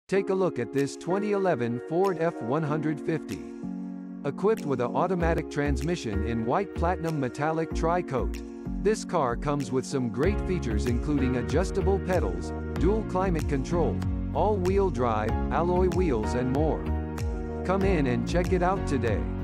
Take a look at this 2011 Ford F-150. Equipped with an automatic transmission in white platinum metallic tri-coat. This car comes with some great features including adjustable pedals, dual climate control, all-wheel drive, alloy wheels and more. Come in and check it out today.